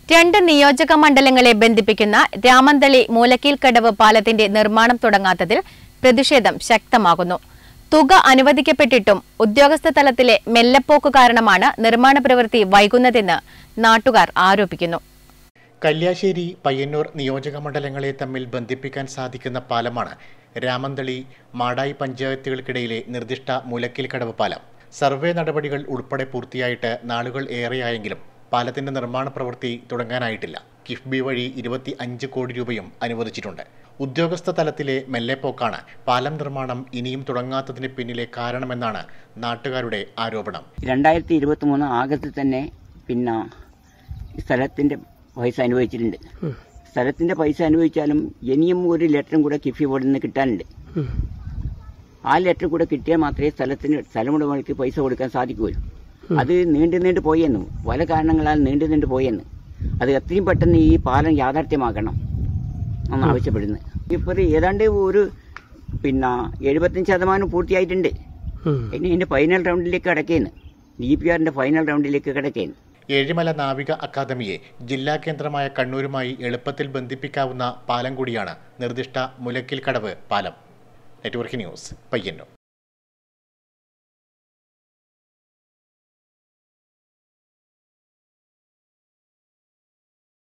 രണ്ട് നിയോജക മണ്ഡലങ്ങളെ ബന്ധിപ്പിക്കുന്ന രാമന്തളി മൂലക്കീൽക്കടവ് പാലത്തിന്റെ നിർമ്മാണം തുടങ്ങാത്തതിൽ പ്രതിഷേധം ശക്തമാകുന്നു. തുക അനുവദിക്കപ്പെട്ടിട്ടും ഉദ്യോഗസ്ഥ തലത്തിലെ മെല്ലെപ്പോക്ക് കാരണമാണ് നിർമ്മാണ പ്രവൃത്തി വൈകുന്നതെന്ന് നാട്ടുകാർ ആരോപിക്കുന്നു. കല്യാശ്ശേരി, പയ്യന്നൂർ നിയോജക മണ്ഡലങ്ങളെ തമ്മിൽ ബന്ധിപ്പിക്കാൻ സാധിക്കുന്ന പാലമാണ് രാമന്തളി, മാടായി പഞ്ചായത്തുകൾക്കിടയിലെ നിർദ്ദിഷ്ട മൂലക്കീൽക്കടവ് പാലം. സർവേ നടപടികൾ ഉൾപ്പെടെ പൂർത്തിയായിട്ട് നാളുകൾ ഏറെയായെങ്കിലും പാലത്തിന്റെ നിർമ്മാണ പ്രവൃത്തി തുടങ്ങാനായിട്ടില്ല. കിഫ്ബി വഴി 25 കോടി രൂപയും അനുവദിച്ചിട്ടുണ്ട്. ഉദ്യോഗസ്ഥ തലത്തിലെ മെല്ലെപ്പോക്കാണ് പാലം നിർമ്മാണം ഇനിയും തുടങ്ങാത്തതിന് പിന്നിലെ കാരണമെന്നാണ് നാട്ടുകാരുടെ ആരോപണം. 2023 ആഗസ്റ്റിൽ തന്നെ സ്ഥലത്തിന്റെ പൈസ അനുവദിച്ചിട്ടുണ്ട്. സ്ഥലത്തിന്റെ പൈസ അനുവദിച്ചാലും ഇനിയും ഒരു ലെറ്ററും കൂടെ കിഫ്ബി ബോർഡിൽ നിന്ന് കിട്ടാനുണ്ട്. ആ ലെറ്റർ കൂടെ കിട്ടിയാൽ മാത്രമേ സ്ഥലമുടമകൾക്ക് പൈസ കൊടുക്കാൻ സാധിക്കുകയുള്ളൂ. അത് നീണ്ടു പോയെന്നു, പല കാരണങ്ങളാൽ നീണ്ടു പോയെന്ന്. അത് എത്രയും പെട്ടെന്ന് ഈ പാലം യാഥാർത്ഥ്യമാക്കണം എന്ന് ആവശ്യപ്പെടുന്നത്. ഇപ്പോൾ ഏതാണ്ട് ഒരു 75% പൂർത്തിയായിട്ടുണ്ട്. ഇനി ഇതിന്റെ ഫൈനൽ റൗണ്ടിലേക്ക് കിടക്കുകയാണ്. DPRന്റെ ഫൈനൽ റൗണ്ടിലേക്ക് കിടക്കുകയാണ്. ഏഴിമല നാവിക അക്കാദമിയെ ജില്ലാ കേന്ദ്രമായ കണ്ണൂരുമായി എളുപ്പത്തിൽ ബന്ധിപ്പിക്കാവുന്ന പാലം കൂടിയാണ് നിർദ്ദിഷ്ട മൂലക്കീൽക്കടവ് പാലം. Network news, Payyanur.